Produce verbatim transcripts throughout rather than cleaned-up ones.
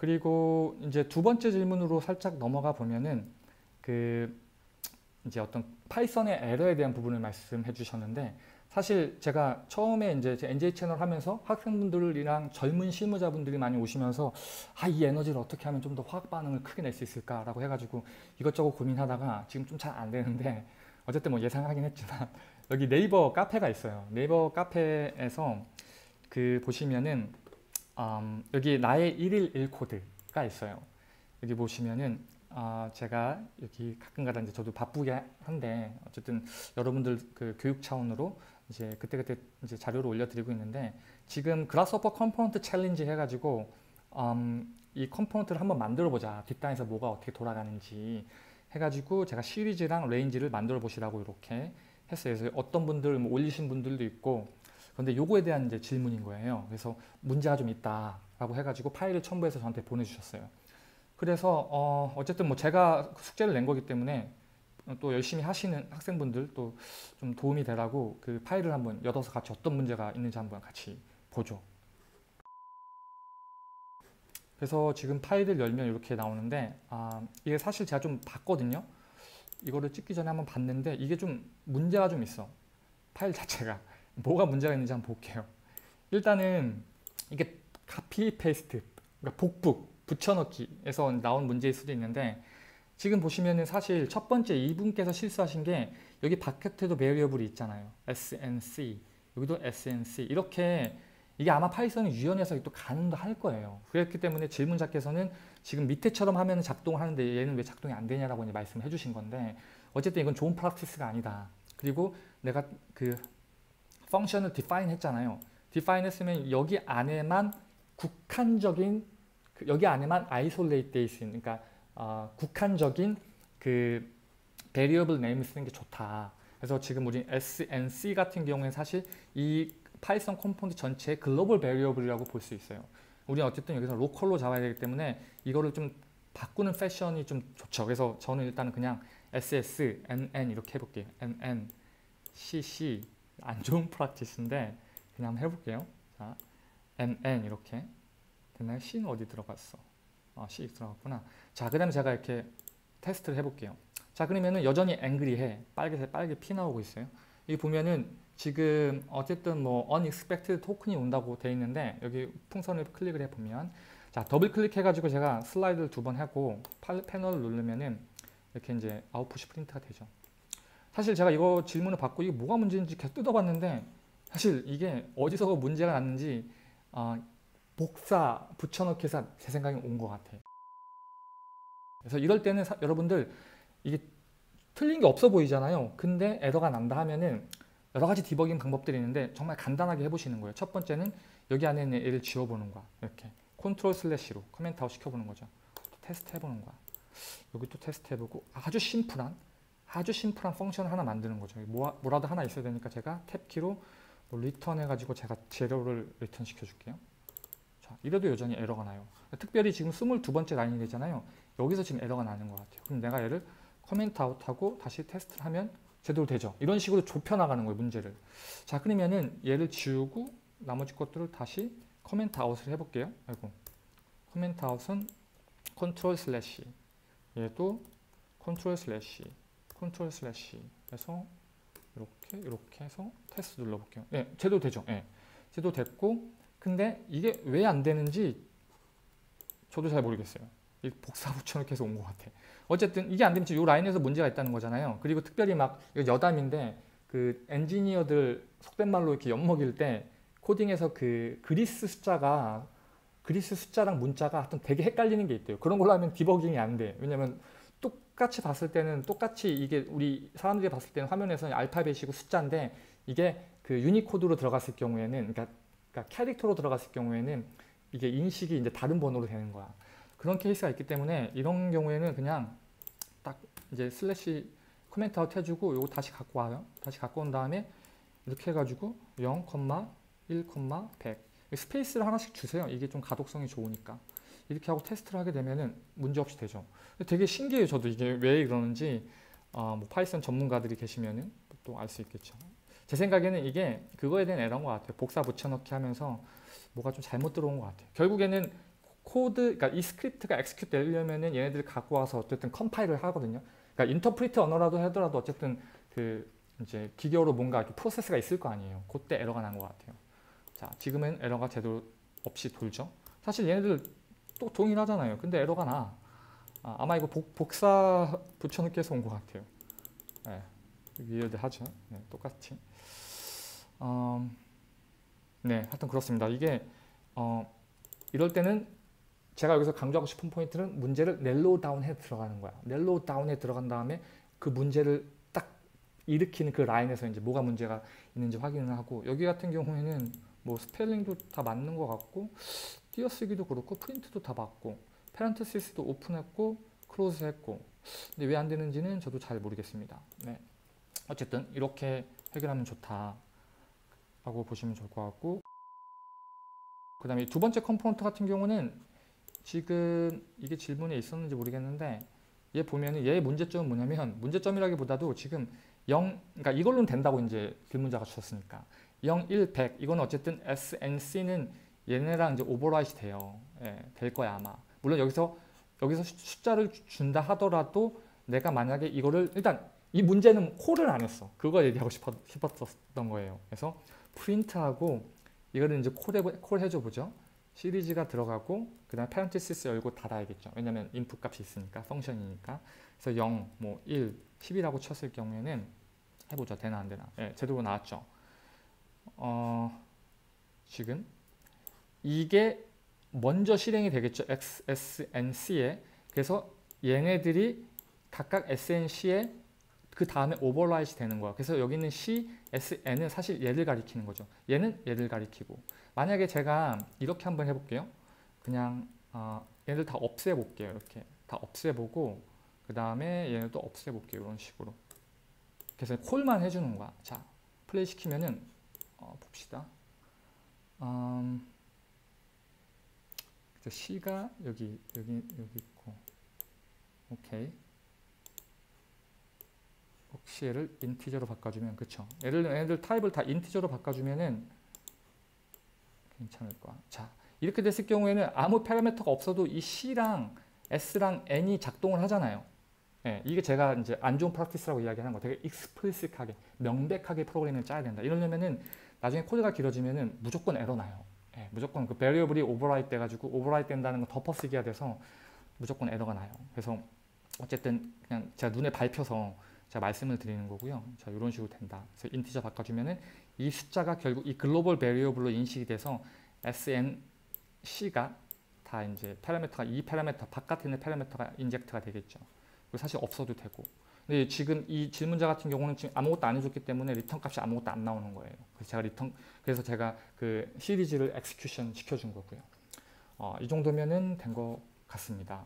그리고 이제 두 번째 질문으로 살짝 넘어가 보면은 그 이제 어떤 파이썬의 에러에 대한 부분을 말씀해 주셨는데, 사실 제가 처음에 이제 제 엔제이 채널 하면서 학생분들이랑 젊은 실무자분들이 많이 오시면서 아, 이 에너지를 어떻게 하면 좀 더 화학 반응을 크게 낼 수 있을까라고 해가지고 이것저것 고민하다가 지금 좀 잘 안 되는데, 어쨌든 뭐 예상하긴 했지만 여기 네이버 카페가 있어요. 네이버 카페에서 그 보시면은 음, 여기 나의 일일 일 코드가 있어요. 여기 보시면은 아, 제가 여기 가끔가다 이제 저도 바쁘게 한데 어쨌든 여러분들 그 교육 차원으로 이제 그때그때 이제 자료를 올려드리고 있는데, 지금 그라스호퍼 컴포넌트 챌린지 해가지고 음, 이 컴포넌트를 한번 만들어 보자, 뒷단에서 뭐가 어떻게 돌아가는지 해가지고 제가 시리즈랑 레인지를 만들어 보시라고 이렇게 했어요. 그래서 어떤 분들 뭐 올리신 분들도 있고, 그런데 요거에 대한 이제 질문인 거예요. 그래서 문제가 좀 있다라고 해가지고 파일을 첨부해서 저한테 보내주셨어요. 그래서 어 어쨌든 뭐 제가 숙제를 낸 거기 때문에 또 열심히 하시는 학생분들 또 좀 도움이 되라고 그 파일을 한번 열어서 같이 어떤 문제가 있는지 한번 같이 보죠. 그래서 지금 파일을 열면 이렇게 나오는데, 아, 이게 사실 제가 좀 봤거든요. 이거를 찍기 전에 한번 봤는데 이게 좀 문제가 좀 있어. 파일 자체가 뭐가 문제가 있는지 한번 볼게요. 일단은 이게 카피 페이스트, 그러니까 복붙 붙여넣기에서 나온 문제일 수도 있는데, 지금 보시면은 사실 첫 번째 이분께서 실수하신 게 여기 바깥에도 베리어블이 있잖아요. 에스엔씨, 여기도 에스엔씨, 이렇게 이게 아마 파이썬은 유연해서 또 가능도 할 거예요. 그렇기 때문에 질문자께서는 지금 밑에처럼 하면 작동을 하는데 얘는 왜 작동이 안 되냐라고 이제 말씀을 해주신 건데, 어쨌든 이건 좋은 프랙티스가 아니다. 그리고 내가 그 펑션을 define 했잖아요. define 했으면 여기 안에만 국한적인, 여기 안에만 isolate 돼 있는, 그러니까 어, 국한적인 그 variable name 쓰는 게 좋다. 그래서 지금 우리 에스엔씨 같은 경우에는 사실 이 파이썬 컴포넌트 전체의 글로벌 베리어블이라고 볼 수 있어요. 우리는 어쨌든 여기서 로컬로 잡아야 되기 때문에 이거를 좀 바꾸는 패션이 좀 좋죠. 그래서 저는 일단은 그냥 에스에스, 엔엔 이렇게 해볼게요. 엔엔, 씨씨, 안 좋은 프랙티스인데 그냥 한번 해볼게요. 자, 엔엔 이렇게 됐나요? C는 어디 들어갔어? 아, C 들어갔구나. 자, 그 다음에 제가 이렇게 테스트를 해볼게요. 자, 그러면은 여전히 앵그리해. 빨개색 빨개 피 나오고 있어요. 여기 보면은 지금 어쨌든 뭐 unexpected 토큰이 온다고 돼 있는데, 여기 풍선을 클릭을 해보면, 자, 더블 클릭해가지고 제가 슬라이드를 두 번 하고 패널을 누르면은 이렇게 이제 아웃풋이 프린트가 되죠. 사실 제가 이거 질문을 받고 이게 뭐가 문제인지 계속 뜯어봤는데, 사실 이게 어디서 문제가 났는지 어, 복사 붙여넣기 해서 제 생각에 온 것 같아요. 그래서 이럴 때는 사, 여러분들 이게 틀린 게 없어 보이잖아요. 근데 에러가 난다 하면은 여러 가지 디버깅 방법들이 있는데 정말 간단하게 해보시는 거예요. 첫 번째는 여기 안에 있는 얘를 지워보는 거야. 이렇게 컨트롤 슬래시로 커멘트 아웃 시켜보는 거죠. 테스트 해보는 거야. 여기 또 테스트 해보고, 아주 심플한 아주 심플한 펑션을 하나 만드는 거죠. 뭐, 뭐라도 하나 있어야 되니까 제가 탭키로 뭐 리턴 해가지고 제가 재료를 리턴 시켜줄게요. 자, 이래도 여전히 에러가 나요. 특별히 지금 스물두 번째 라인이 되잖아요. 여기서 지금 에러가 나는 것 같아요. 그럼 내가 얘를 커멘트 아웃하고 다시 테스트를 하면 제대로 되죠. 이런 식으로 좁혀나가는 거예요, 문제를. 자, 그러면은 얘를 지우고 나머지 것들을 다시 커멘트 아웃을 해볼게요. 아이고, 커멘트 아웃은 컨트롤 슬래시, 얘도 컨트롤 슬래시, 컨트롤 슬래시 해서 이렇게 이렇게 해서 테스트 눌러볼게요. 예, 제대로 되죠. 예, 제대로 됐고, 근데 이게 왜 안 되는지 저도 잘 모르겠어요. 이 복사 붙여넣기 해서 온 것 같아. 어쨌든 이게 안 되면 지금 이 라인에서 문제가 있다는 거잖아요. 그리고 특별히 막 이거 여담인데, 그 엔지니어들 속된 말로 이렇게 엿먹일 때 코딩에서 그 그리스 숫자가 그리스 숫자랑 문자가 하여튼 되게 헷갈리는 게 있대요. 그런 걸로 하면 디버깅이 안 돼. 왜냐면 똑같이 봤을 때는 똑같이 이게 우리 사람들이 봤을 때는 화면에서는 알파벳이고 숫자인데, 이게 그 유니코드로 들어갔을 경우에는, 그러니까, 그러니까 캐릭터로 들어갔을 경우에는 이게 인식이 이제 다른 번호로 되는 거야. 그런 케이스가 있기 때문에 이런 경우에는 그냥 딱 이제 슬래시 코멘트 아웃 해주고 요거 다시 갖고 와요. 다시 갖고 온 다음에 이렇게 해가지고 영, 일, 백 스페이스를 하나씩 주세요. 이게 좀 가독성이 좋으니까. 이렇게 하고 테스트를 하게 되면은 문제없이 되죠. 되게 신기해요. 저도 이게 왜 그러는지 어, 뭐 파이썬 전문가들이 계시면은 또 알 수 있겠죠. 제 생각에는 이게 그거에 대한 에러인 것 같아요. 복사 붙여넣기 하면서 뭐가 좀 잘못 들어온 것 같아요. 결국에는 코드, 그러니까 이 스크립트가 엑스큐트 되려면은 얘네들이 갖고 와서 어쨌든 컴파일을 하거든요. 그러니까 인터프리트 언어라도 하더라도 어쨌든 그 이제 기계로 뭔가 이렇게 프로세스가 있을 거 아니에요. 그때 에러가 난 것 같아요. 자, 지금은 에러가 제대로 없이 돌죠. 사실 얘네들 또 동일하잖아요. 근데 에러가 나. 아, 아마 이거 복, 복사 붙여넣기 해서 온 것 같아요. 네, 위에도 하죠. 네, 똑같이. 음, 네, 하여튼 그렇습니다. 이게 어, 이럴 때는 제가 여기서 강조하고 싶은 포인트는 문제를 넬로우 다운해 들어가는 거야. 넬로우 다운해 들어간 다음에 그 문제를 딱 일으키는 그 라인에서 이제 뭐가 문제가 있는지 확인을 하고, 여기 같은 경우에는 뭐 스펠링도 다 맞는 것 같고 띄어쓰기도 그렇고 프린트도 다 맞고 페란테시스도 오픈했고 클로즈 했고, 근데 왜 안 되는지는 저도 잘 모르겠습니다. 네. 어쨌든 이렇게 해결하면 좋다 라고 보시면 좋을 것 같고, 그 다음에 두 번째 컴포넌트 같은 경우는 지금 이게 질문에 있었는지 모르겠는데, 얘 보면은 얘의 문제점은 뭐냐면, 문제점이라기보다도 지금 영, 그러니까 이걸로는 된다고 이제 길문자가 주셨으니까 영, 일, 백 이거는 어쨌든 S, N, C는 얘네랑 이제 오버라이트 돼요. 예, 될 거야 아마. 물론 여기서 여기서 숫자를 준다 하더라도 내가 만약에 이거를 일단 이 문제는 콜을 안 했어. 그거 얘기하고 싶었, 싶었던 거예요. 그래서 프린트하고 이거를 이제 콜해, 콜해줘 보죠. 시리즈가 들어가고 그 다음에 parenthesis 열고 닫아야겠죠. 왜냐면 인풋 값이 있으니까, 펑션이니까. 그래서 영, 뭐 일, 십이라고 쳤을 경우에는 해보죠. 되나 안 되나. 예, 제대로 나왔죠. 어, 지금 이게 먼저 실행이 되겠죠. X, S, N, C에. 그래서 얘네들이 각각 S, N, C에 그 다음에 오버라이트 되는 거야. 그래서 여기 있는 C, S, N은 사실 얘를 가리키는 거죠. 얘는 얘를 가리키고. 만약에 제가 이렇게 한번 해볼게요. 그냥 어, 얘를 다 없애볼게요. 이렇게 다 없애보고 그 다음에 얘를 또 없애볼게요. 이런 식으로. 그래서 콜만 해주는 거야. 자, 플레이 시키면은 어, 봅시다. 음, C가 여기 여기 여기 있고, 오케이. 혹시 얘를 인티저로 바꿔주면, 그쵸? 얘를 얘들 타입을 다 인티저로 바꿔주면은 괜찮을 거야. 자, 이렇게 됐을 경우에는 아무 파라미터가 없어도 이 C랑 S랑 N이 작동을 하잖아요. 예, 이게 제가 이제 안 좋은 프랙티스라고 이야기하는 거, 되게 익스플리시하게 명백하게 프로그램을 짜야 된다. 이러려면은 나중에 코드가 길어지면은 무조건 에러 나요. 예, 무조건 그 베리어블이 오버라이트 돼가지고 오버라이트 된다는 거 덮어쓰기가 돼서 무조건 에러가 나요. 그래서 어쨌든 그냥 제가 눈에 밟혀서 제가 말씀을 드리는 거고요. 자, 이런 식으로 된다. 그래서 인티저 바꿔주면은 이 숫자가 결국 이 글로벌 베리어블로 인식이 돼서 S, N, C가 다 이제 파라미터가 이 파라미터 바깥에 있는 파라미터가 인젝트가 되겠죠. 그리고 사실 없어도 되고. 근데 지금 이 질문자 같은 경우는 지금 아무것도 안 해줬기 때문에 리턴 값이 아무것도 안 나오는 거예요. 그래서 제가 리턴 그래서 제가 그 시리즈를 엑스큐션 시켜준 거고요. 어, 이 정도면은 된 것 같습니다.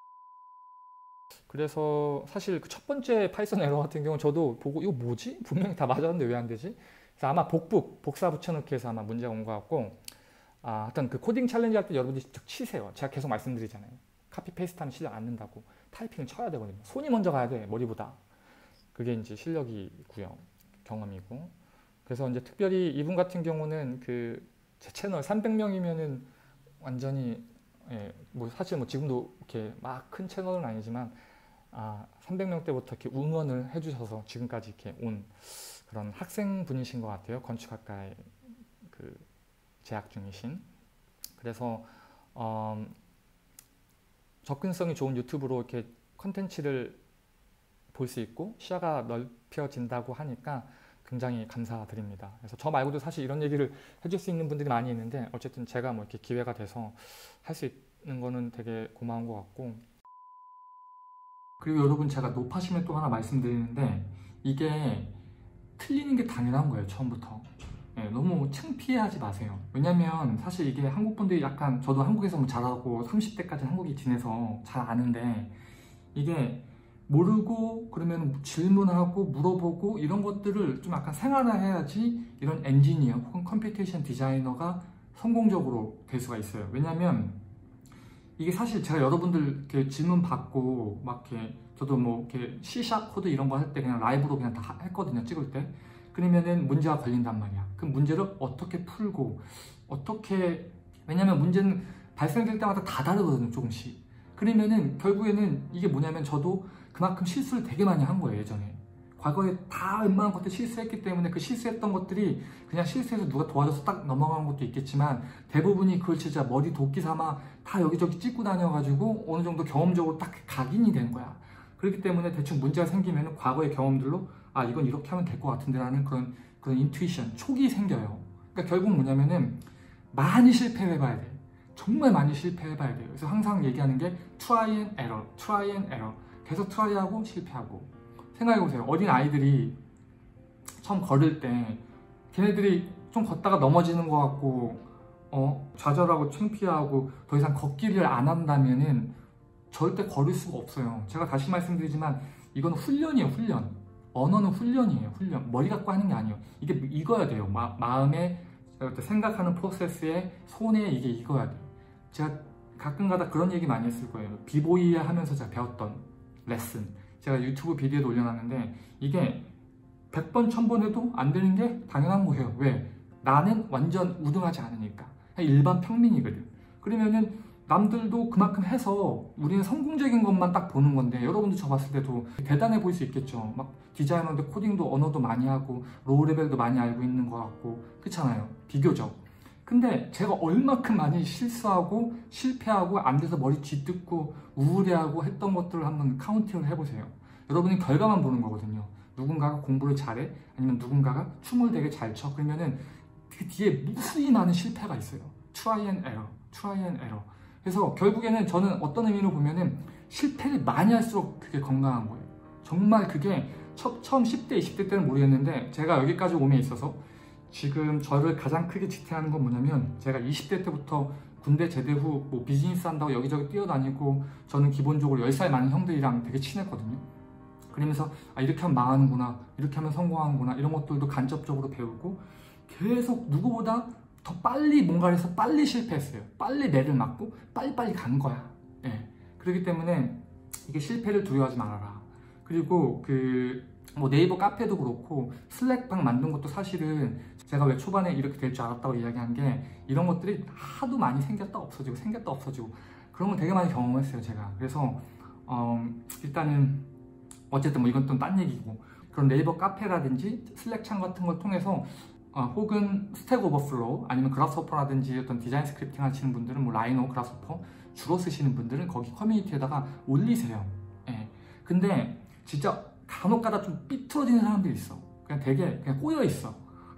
그래서 사실 그 첫 번째 파이썬 에러 같은 경우는 저도 보고 이거 뭐지? 분명히 다 맞았는데 왜 안 되지? 그래서 아마 복북, 복사 붙여넣기 해서 아마 문제가 온 것 같고, 아, 하여튼 그 코딩 챌린지 할 때 여러분들이 직접 치세요. 제가 계속 말씀드리잖아요. 카피 페이스트 하면 실력 안 는다고. 타이핑을 쳐야 되거든요. 손이 먼저 가야 돼, 머리보다. 그게 이제 실력이고요. 경험이고. 그래서 이제 특별히 이분 같은 경우는 그 제 채널 삼백 명이면은 완전히, 예, 뭐 사실 뭐 지금도 이렇게 막 큰 채널은 아니지만, 아, 삼백 명 때부터 이렇게 응원을 해주셔서 지금까지 이렇게 온 그런 학생분이신 것 같아요. 건축학과에 그 재학 중이신. 그래서 어, 접근성이 좋은 유튜브로 이렇게 컨텐츠를 볼 수 있고 시야가 넓혀진다고 하니까 굉장히 감사드립니다. 그래서 저 말고도 사실 이런 얘기를 해줄 수 있는 분들이 많이 있는데, 어쨌든 제가 뭐 이렇게 기회가 돼서 할 수 있는 거는 되게 고마운 것 같고. 그리고 여러분, 제가 높아심에 또 하나 말씀드리는데, 이게 틀리는 게 당연한 거예요. 처음부터. 네, 너무 창피해하지 마세요. 왜냐면 사실 이게 한국 분들이 약간, 저도 한국에서 뭐 자라고 삼십 대까지 한국에 지내서 잘 아는데, 이게 모르고 그러면 질문하고 물어보고 이런 것들을 좀 약간 생활화해야지 이런 엔지니어 혹은 컴퓨테이션 디자이너가 성공적으로 될 수가 있어요. 왜냐면 이게 사실 제가 여러분들 이렇게 질문 받고 막 이렇게, 저도 뭐 이렇게 C샵 코드 이런 거 할 때 그냥 라이브로 그냥 다 했거든요. 찍을 때. 그러면은 문제가 걸린단 말이야. 그 문제를 어떻게 풀고 어떻게, 왜냐면 문제는 발생될 때마다 다 다르거든요, 조금씩. 그러면은 결국에는 이게 뭐냐면 저도 그만큼 실수를 되게 많이 한 거예요, 예전에. 과거에 다 웬만한 것들 실수했기 때문에 그 실수했던 것들이 그냥 실수해서 누가 도와줘서 딱 넘어간 것도 있겠지만 대부분이 그걸 진짜 머리 도끼 삼아 다 여기저기 찍고 다녀가지고 어느 정도 경험적으로 딱 각인이 된 거야. 그렇기 때문에 대충 문제가 생기면 과거의 경험들로 아 이건 이렇게 하면 될 것 같은데 라는 그런 그런 인투이션, 촉이 생겨요. 그러니까 결국 뭐냐면은 많이 실패해봐야 돼. 정말 많이 실패해봐야 돼요. 그래서 항상 얘기하는 게 try and error, try and error. 계속 트라이하고 실패하고. 생각해보세요. 어린 아이들이 처음 걸을 때 걔네들이 좀 걷다가 넘어지는 것 같고 어, 좌절하고 창피하고 더 이상 걷기를 안 한다면은 절대 걸을 수가 없어요. 제가 다시 말씀드리지만 이건 훈련이에요. 훈련. 언어는 훈련이에요. 훈련. 머리 갖고 하는 게 아니에요. 이게 익어야 돼요. 마, 마음에 생각하는 프로세스에 손에 이게 익어야 돼요. 제가 가끔가다 그런 얘기 많이 했을 거예요. 비보이 하면서 제가 배웠던 레슨. 제가 유튜브 비디오도 올려놨는데 이게 백 번, 천 번 해도 안 되는 게 당연한 거예요. 왜? 나는 완전 우등하지 않으니까. 일반 평민이거든. 그러면은 남들도 그만큼 해서 우리는 성공적인 것만 딱 보는 건데 여러분도 저 봤을 때도 대단해 보일 수 있겠죠. 막 디자이너인데 코딩도 언어도 많이 하고 로우 레벨도 많이 알고 있는 것 같고 그렇잖아요. 비교적. 근데 제가 얼마큼 많이 실수하고 실패하고 안 돼서 머리 쥐뜯고 우울해하고 했던 것들을 한번 카운팅을 해보세요. 여러분이 결과만 보는 거거든요. 누군가가 공부를 잘해? 아니면 누군가가 춤을 되게 잘 춰? 그러면은 그 뒤에 무수히 많은 실패가 있어요. try and error, try and error. 그래서 결국에는 저는 어떤 의미로 보면은 실패를 많이 할수록 그게 건강한 거예요. 정말 그게 처, 처음 십 대, 이십 대 때는 모르겠는데 제가 여기까지 오면 있어서 지금 저를 가장 크게 지탱하는 건 뭐냐면 제가 이십 대 때부터 군대 제대 후 뭐 비즈니스 한다고 여기저기 뛰어다니고 저는 기본적으로 열 살 많은 형들이랑 되게 친했거든요. 그러면서 아 이렇게 하면 망하는구나, 이렇게 하면 성공하는구나 이런 것들도 간접적으로 배우고 계속 누구보다 더 빨리 뭔가를 해서 빨리 실패했어요. 빨리 매를 맞고 빨리빨리 간 거야. 예. 그렇기 때문에 이게 실패를 두려워하지 말아라. 그리고 그 뭐 네이버 카페도 그렇고 슬랙방 만든 것도 사실은 제가 왜 초반에 이렇게 될 줄 알았다고 이야기한 게 이런 것들이 하도 많이 생겼다 없어지고 생겼다 없어지고 그런 걸 되게 많이 경험했어요 제가. 그래서 어, 일단은 어쨌든 뭐 이건 또 딴 얘기고 그런 네이버 카페라든지 슬랙창 같은 걸 통해서 어, 혹은 스택 오버플로우 아니면 그라스호퍼라든지 어떤 디자인 스크립팅 하시는 분들은 뭐 라이노, 그라스호퍼 주로 쓰시는 분들은 거기 커뮤니티에다가 올리세요. 예. 근데 진짜 간혹가다 좀 삐뚤어지는 사람들이 있어. 그냥 되게 그냥 꼬여 있어.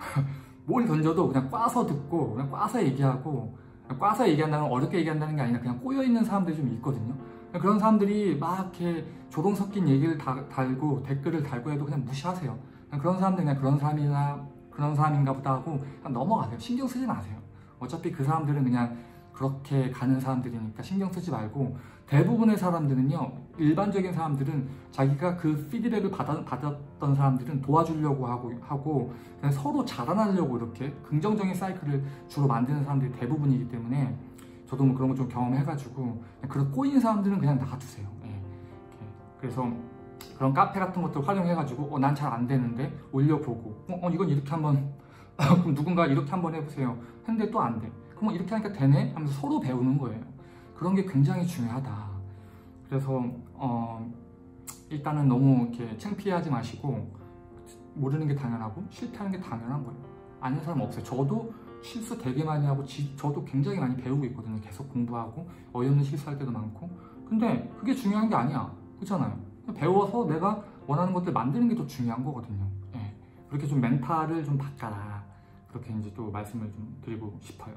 뭘 던져도 그냥 꽈서 듣고 그냥 꽈서 얘기하고 꽈서 얘기한다는 건 어렵게 얘기한다는 게 아니라 그냥 꼬여 있는 사람들이 좀 있거든요. 그런 사람들이 막 이렇게 조동 섞인 얘기를 다, 달고 댓글을 달고 해도 그냥 무시하세요. 그냥 그런 사람들 그냥 그런 사람이나 그런 사람인가 보다 하고 그냥 넘어가세요. 신경 쓰지 마세요. 어차피 그 사람들은 그냥 그렇게 가는 사람들이니까 신경 쓰지 말고 대부분의 사람들은요, 일반적인 사람들은 자기가 그 피드백을 받아, 받았던 사람들은 도와주려고 하고, 하고 그냥 서로 자라나려고 이렇게 긍정적인 사이클을 주로 만드는 사람들이 대부분이기 때문에 저도 뭐 그런 거 좀 경험해가지고 그런 꼬인 사람들은 그냥 놔두세요. 예. 그래서 그런 카페 같은 것들 활용해가지고 어, 난 잘 안 되는데 올려보고 어, 어 이건 이렇게 한번 그럼 누군가 이렇게 한번 해보세요 했는데 또 안 돼. 그럼 이렇게 하니까 되네? 하면서 서로 배우는 거예요. 그런 게 굉장히 중요하다. 그래서 어, 일단은 너무 이렇게 창피하지 마시고 모르는 게 당연하고 실패하는 게 당연한 거예요. 아는 사람 없어요. 저도 실수 되게 많이 하고 지, 저도 굉장히 많이 배우고 있거든요. 계속 공부하고 어이없는 실수할 때도 많고. 근데 그게 중요한 게 아니야. 그렇잖아요. 배워서 내가 원하는 것들 만드는 게 더 중요한 거거든요. 예. 그렇게 좀 멘탈을 좀 바꿔라. 그렇게 이제 또 말씀을 좀 드리고 싶어요.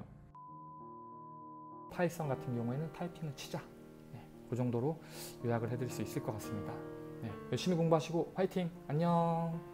파이썬 같은 경우에는 타이핑을 치자. 네, 그 정도로 요약을 해드릴 수 있을 것 같습니다. 네, 열심히 공부하시고 화이팅! 안녕!